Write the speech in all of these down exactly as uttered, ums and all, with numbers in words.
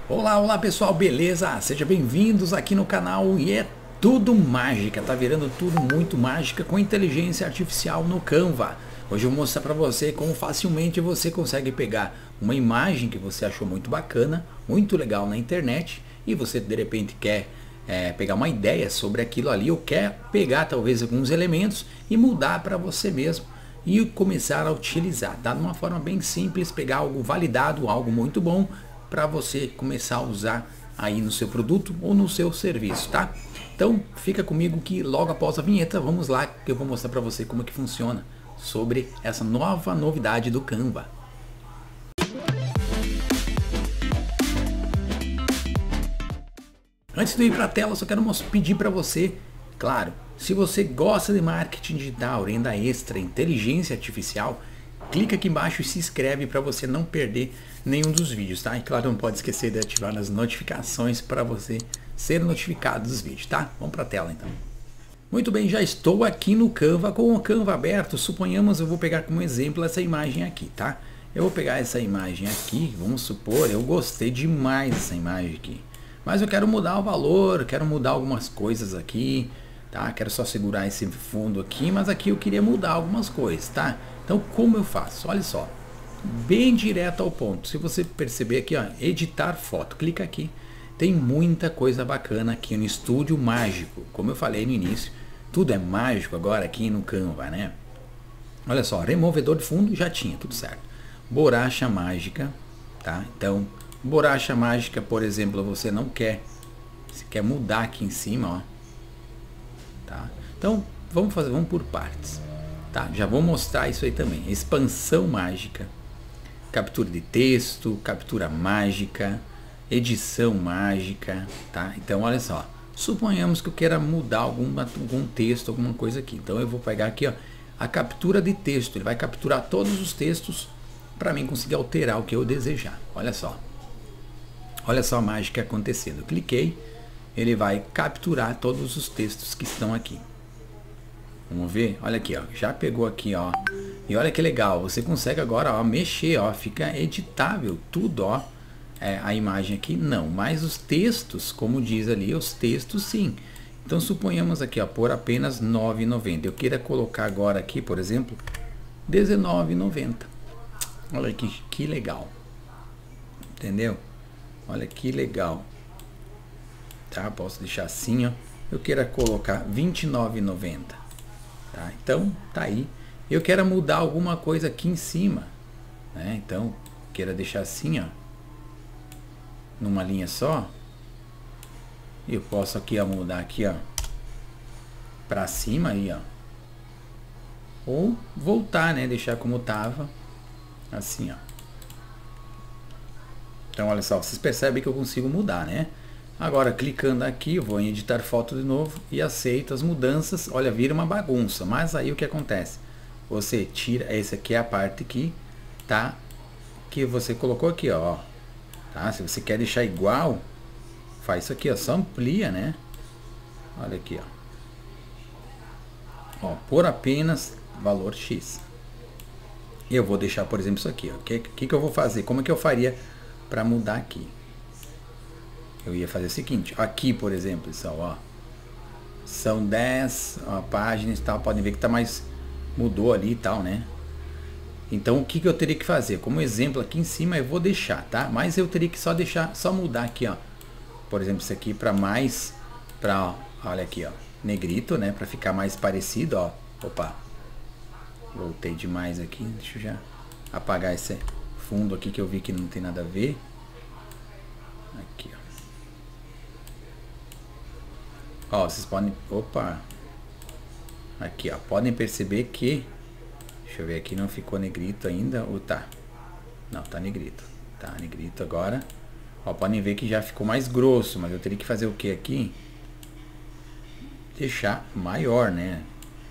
Olá, olá pessoal, beleza? Sejam bem-vindos aqui no canal e é tudo mágica, tá virando tudo muito mágica com inteligência artificial no Canva. Hoje eu vou mostrar para você como facilmente você consegue pegar uma imagem que você achou muito bacana, muito legal na internet e você de repente quer é, pegar uma ideia sobre aquilo ali ou quer pegar talvez alguns elementos e mudar para você mesmo e começar a utilizar, tá? De uma forma bem simples, pegar algo validado, algo muito bom para você começar a usar aí no seu produto ou no seu serviço, tá? Então fica comigo que logo após a vinheta vamos lá que eu vou mostrar para você como é que funciona sobre essa nova novidade do Canva. Antes de ir para a tela, só quero pedir para você, claro, se você gosta de marketing digital, renda extra, inteligência artificial, clica aqui embaixo e se inscreve para você não perder nenhum dos vídeos, tá? E claro, não pode esquecer de ativar as notificações para você ser notificado dos vídeos, tá? Vamos para a tela então. Muito bem, já estou aqui no Canva com o Canva aberto. Suponhamos, eu vou pegar como exemplo essa imagem aqui, tá? Eu vou pegar essa imagem aqui, vamos supor, eu gostei demais dessa imagem aqui. Mas eu quero mudar o valor, quero mudar algumas coisas aqui, tá? Quero só segurar esse fundo aqui, mas aqui eu queria mudar algumas coisas, tá? Então como eu faço? Olha só, bem direto ao ponto. Se você perceber aqui, ó, editar foto, clica aqui. Tem muita coisa bacana aqui no Estúdio Mágico. Como eu falei no início, tudo é mágico agora aqui no Canva, né? Olha só, removedor de fundo já tinha, tudo certo. Borracha mágica, tá? Então, borracha mágica, por exemplo, você não quer, você quer mudar aqui em cima, ó. Tá? Então, vamos fazer, vamos por partes. Tá, já vou mostrar isso aí também. Expansão mágica, captura de texto, captura mágica, edição mágica, tá? Então olha só, suponhamos que eu queira mudar algum, algum texto, alguma coisa aqui. Então eu vou pegar aqui, ó, a captura de texto. Ele vai capturar todos os textos para mim conseguir alterar o que eu desejar. Olha só, olha só a mágica acontecendo. Eu cliquei, ele vai capturar todos os textos que estão aqui. Vamos ver? Olha aqui, ó. Já pegou aqui, ó. E olha que legal. Você consegue agora, ó, mexer, ó. Fica editável tudo, ó. É, a imagem aqui não. Mas os textos, como diz ali, os textos sim. Então suponhamos aqui, ó, por apenas nove reais e noventa centavos. Eu queira colocar agora aqui, por exemplo, dezenove reais e noventa centavos. Olha que, que legal. Entendeu? Olha que legal. Tá? Posso deixar assim, ó. Eu queira colocar vinte e nove reais e noventa centavos. Tá, então tá aí. Eu quero mudar alguma coisa aqui em cima, né? Então quero deixar assim, ó, numa linha só. Eu posso aqui ó, mudar aqui, ó, para cima aí, ó, ou voltar, né? Deixar como tava, assim, ó. Então olha só, vocês percebem que eu consigo mudar, né? Agora, clicando aqui, eu vou em editar foto de novo e aceito as mudanças. Olha, vira uma bagunça, mas aí o que acontece? Você tira, essa aqui é a parte aqui, tá? Que você colocou aqui, ó. Tá? Se você quer deixar igual, faz isso aqui, ó. Só amplia, né? Olha aqui, ó. Ó, por apenas valor X. Eu vou deixar, por exemplo, isso aqui, ó. O que, que, que eu vou fazer? Como é que eu faria para mudar aqui? Eu ia fazer o seguinte, aqui por exemplo, pessoal, ó, são dez ó, páginas e tal, podem ver que tá mais, mudou ali e tal, né? Então o que, que eu teria que fazer? Como exemplo aqui em cima eu vou deixar, tá? Mas eu teria que só deixar, só mudar aqui, ó, por exemplo, isso aqui para mais, para, olha aqui, ó, negrito, né? Para ficar mais parecido, ó, opa, voltei demais aqui, deixa eu já apagar esse fundo aqui que eu vi que não tem nada a ver, aqui, ó. Ó, vocês podem, opa, aqui ó, podem perceber que, deixa eu ver aqui, não ficou negrito ainda, ou tá, não, tá negrito, tá negrito agora, ó, podem ver que já ficou mais grosso, mas eu teria que fazer o que aqui? Deixar maior, né,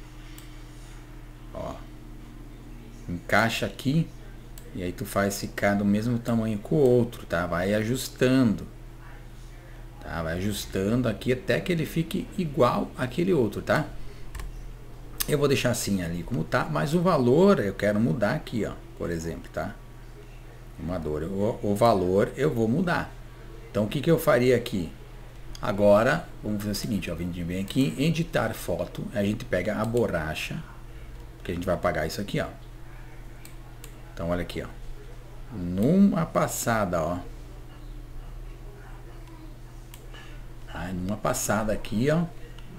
ó, encaixa aqui, e aí tu faz ficar do mesmo tamanho que o outro, tá, vai ajustando. Tá, vai ajustando aqui até que ele fique igual àquele outro, tá? Eu vou deixar assim ali como tá, mas o valor eu quero mudar aqui, ó, por exemplo, tá? O, o valor eu vou mudar. Então o que, que eu faria aqui? Agora, vamos fazer o seguinte, ó, a gente vem aqui em editar foto, a gente pega a borracha, que a gente vai apagar isso aqui, ó. Então olha aqui, ó. Numa passada, ó. Ah, numa passada aqui, ó.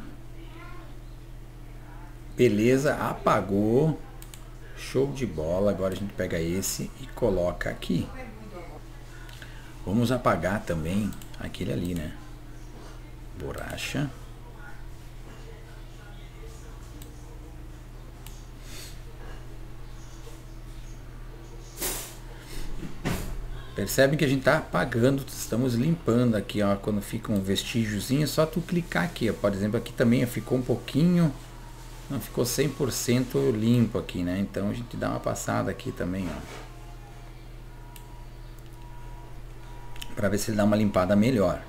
Beleza, apagou. Show de bola. Agora a gente pega esse e coloca aqui. Vamos apagar também aquele ali, né? Borracha. Percebe que a gente está apagando, estamos limpando aqui, ó, quando fica um vestígiozinho, é só tu clicar aqui, ó. Por exemplo, aqui também ficou um pouquinho, não ficou cem por cento limpo aqui, né? Então a gente dá uma passada aqui também, ó, para ver se ele dá uma limpada melhor.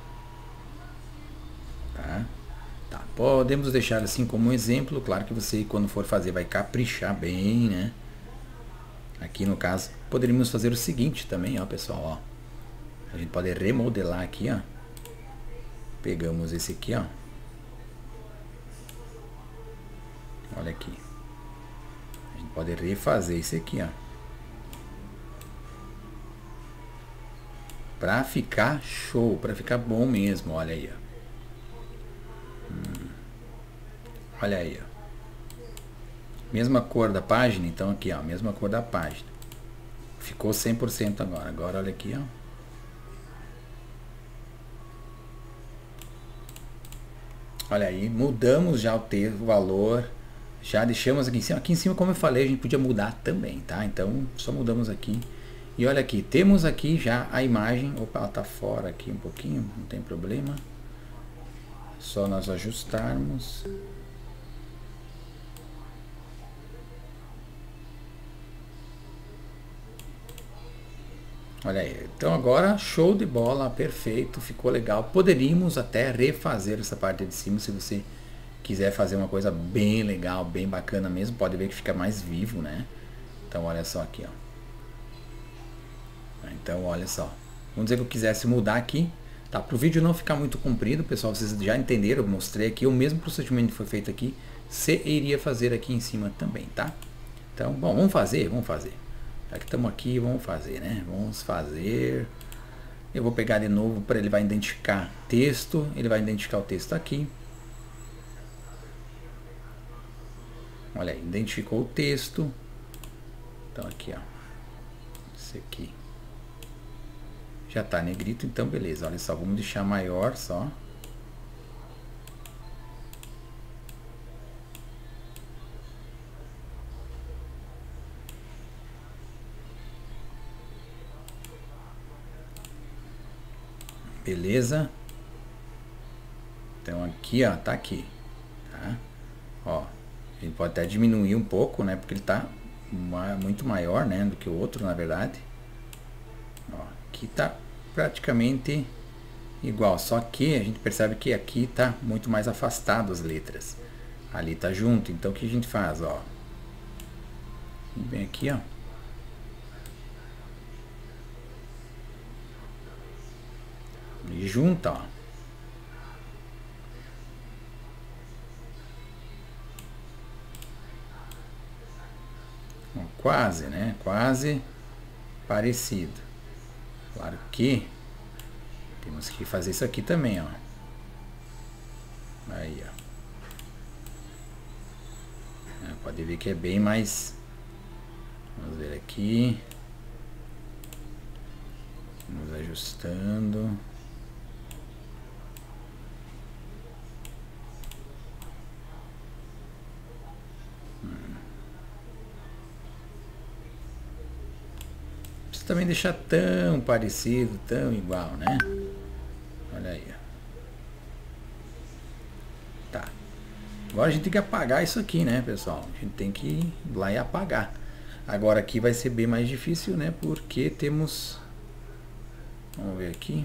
Tá? Tá, podemos deixar assim como um exemplo, claro que você quando for fazer vai caprichar bem, né? Aqui no caso, poderíamos fazer o seguinte também, ó, pessoal, ó. A gente pode remodelar aqui, ó. Pegamos esse aqui, ó. Olha aqui. A gente pode refazer esse aqui, ó. Pra ficar show, pra ficar bom mesmo, olha aí, ó. Hum. Olha aí, ó. Mesma cor da página, então aqui, ó, mesma cor da página. Ficou cem por cento agora. Agora olha aqui, ó. Olha aí, mudamos já o texto, o valor. Já deixamos aqui em cima. Aqui em cima, como eu falei, a gente podia mudar também, tá? Então, só mudamos aqui. E olha aqui, temos aqui já a imagem. Opa, ela tá fora aqui um pouquinho, não tem problema. Só nós ajustarmos. Olha aí, então agora show de bola, perfeito, ficou legal. Poderíamos até refazer essa parte de cima se você quiser fazer uma coisa bem legal, bem bacana mesmo. Pode ver que fica mais vivo, né? Então olha só aqui, ó. Então olha só, vamos dizer que eu quisesse mudar aqui, tá? Para o vídeo não ficar muito comprido, pessoal, vocês já entenderam, eu mostrei aqui, o mesmo procedimento que foi feito aqui, você iria fazer aqui em cima também, tá? Então, bom, vamos fazer, vamos fazer. Já que estamos aqui, vamos fazer, né? Vamos fazer. Eu vou pegar de novo para ele vai identificar texto. Ele vai identificar o texto aqui. Olha aí, identificou o texto. Então aqui, ó. Esse aqui. Já tá negrito, então beleza. Olha só, vamos deixar maior só. Beleza? Então aqui, ó, tá aqui, tá? Ó, a gente pode até diminuir um pouco, né? Porque ele tá muito maior, né? Do que o outro, na verdade. Ó, aqui tá praticamente igual, só que a gente percebe que aqui tá muito mais afastado as letras. Ali tá junto, então o que a gente faz, ó? Vem aqui, ó. E junta, ó. Ó, quase, né? Quase parecido. Claro que temos que fazer isso aqui também, ó. Aí, ó. É, pode ver que é bem mais. Vamos ver aqui. Vamos ajustando. Também deixar tão parecido, tão igual, né? Olha aí, ó. Tá. Agora a gente tem que apagar isso aqui, né, pessoal? A gente tem que ir lá e apagar. Agora aqui vai ser bem mais difícil, né? Porque temos... Vamos ver aqui.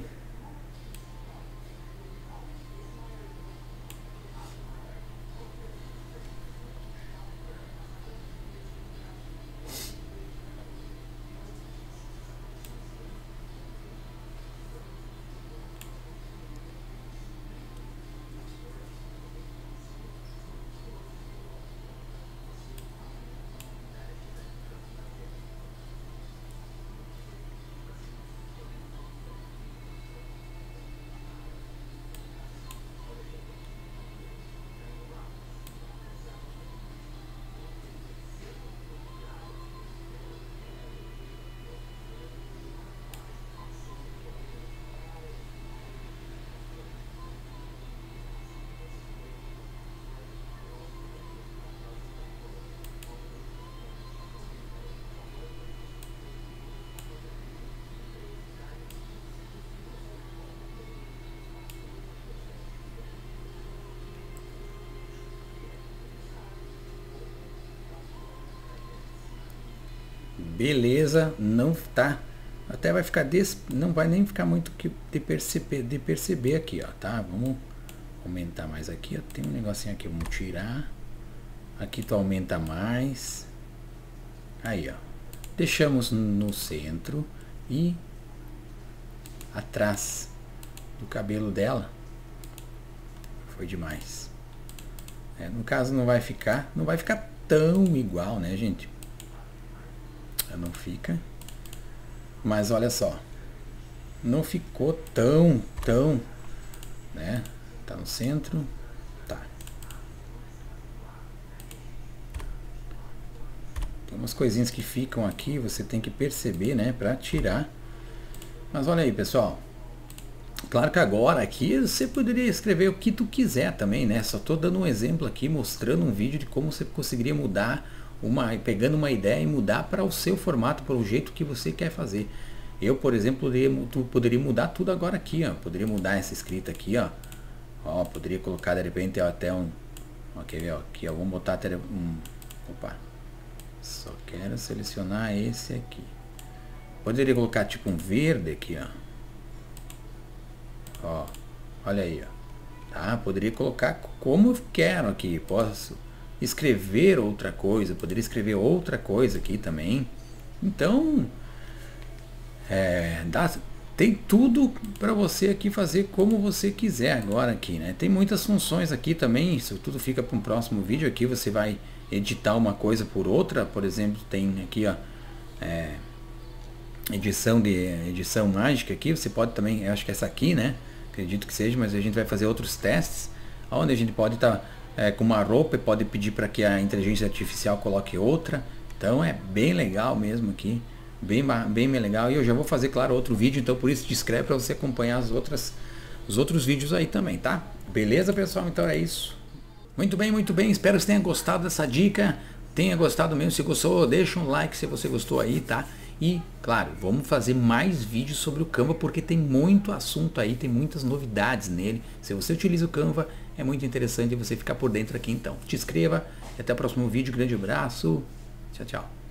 beleza, não tá, até vai ficar des, não vai nem ficar muito que de perceber, de perceber aqui, ó, tá? Vamos aumentar mais aqui, ó. Tem um negocinho aqui, vamos tirar. Aqui tu aumenta mais. Aí, ó. Deixamos no centro e atrás do cabelo dela. Foi demais. É, no caso não vai ficar, não vai ficar tão igual, né, gente? Não fica. Mas olha só, não ficou tão, tão, né? Tá no centro, tá. Tem umas coisinhas que ficam aqui, você tem que perceber, né, para tirar. Mas olha aí, pessoal. Claro que agora aqui você poderia escrever o que tu quiser também, né? Só tô dando um exemplo aqui, mostrando um vídeo de como você conseguiria mudar uma, pegando uma ideia e mudar para o seu formato, para o jeito que você quer fazer. Eu, por exemplo, poderia, poderia mudar tudo agora aqui, ó. Poderia mudar essa escrita aqui, ó. Ó, poderia colocar de repente até um, ó, quer ver, ó, aqui, ó, vamos botar até um, opa, só quero selecionar esse aqui. Poderia colocar tipo um verde aqui, ó. Ó, olha aí, ó. Tá? Poderia colocar como eu quero aqui. Posso escrever outra coisa. Poderia escrever outra coisa aqui também. Então, é, dá, tem tudo para você aqui fazer como você quiser agora aqui, né? Tem muitas funções aqui também. Isso tudo fica para um próximo vídeo. Aqui você vai editar uma coisa por outra. Por exemplo, tem aqui, ó. É, edição de edição mágica aqui. Você pode também, eu acho que essa aqui, né? Acredito que seja, mas a gente vai fazer outros testes, onde a gente pode estar tá, é, com uma roupa e pode pedir para que a inteligência artificial coloque outra. Então é bem legal mesmo aqui, bem, bem legal. E eu já vou fazer, claro, outro vídeo, então por isso te inscreve para você acompanhar as outras, os outros vídeos aí também, tá? Beleza, pessoal? Então é isso. Muito bem, muito bem. Espero que você tenha gostado dessa dica. Tenha gostado mesmo. Se gostou, deixa um like se você gostou aí, tá? E, claro, vamos fazer mais vídeos sobre o Canva, porque tem muito assunto aí, tem muitas novidades nele. Se você utiliza o Canva, é muito interessante você ficar por dentro aqui então. Te inscreva e até o próximo vídeo. Grande abraço. Tchau, tchau.